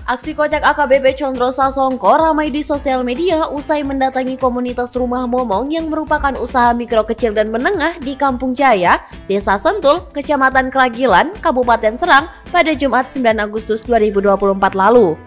Aksi kocak AKBP Condro Sasongko ramai di sosial media usai mendatangi komunitas Rumah Momong yang merupakan usaha mikro kecil dan menengah di Kampung Jaya, Desa Sentul, Kecamatan Kragilan, Kabupaten Serang pada Jumat 9 Agustus 2024 lalu.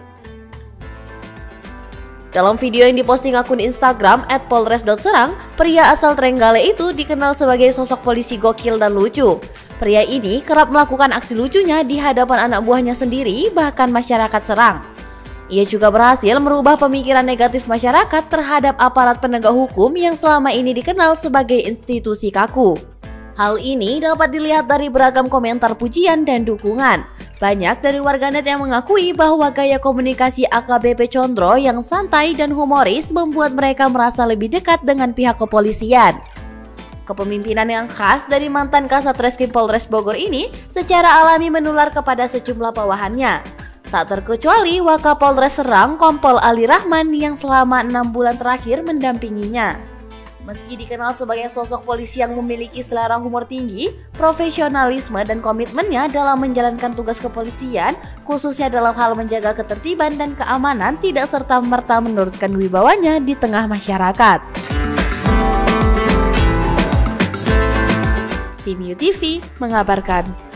Dalam video yang diposting akun Instagram @polres.serang, pria asal Trenggale itu dikenal sebagai sosok polisi gokil dan lucu. Pria ini kerap melakukan aksi lucunya di hadapan anak buahnya sendiri, bahkan masyarakat Serang. Ia juga berhasil merubah pemikiran negatif masyarakat terhadap aparat penegak hukum yang selama ini dikenal sebagai institusi kaku. Hal ini dapat dilihat dari beragam komentar pujian dan dukungan. Banyak dari warganet yang mengakui bahwa gaya komunikasi AKBP Condro yang santai dan humoris membuat mereka merasa lebih dekat dengan pihak kepolisian. Kepemimpinan yang khas dari mantan Kasat Reskrim Polres Bogor ini secara alami menular kepada sejumlah bawahannya. Tak terkecuali Wakapolres Serang Kompol Ali Rahman yang selama 6 bulan terakhir mendampinginya. Meski dikenal sebagai sosok polisi yang memiliki selera humor tinggi, profesionalisme dan komitmennya dalam menjalankan tugas kepolisian, khususnya dalam hal menjaga ketertiban dan keamanan, tidak serta-merta menurunkan wibawanya di tengah masyarakat. Tim UTV mengabarkan.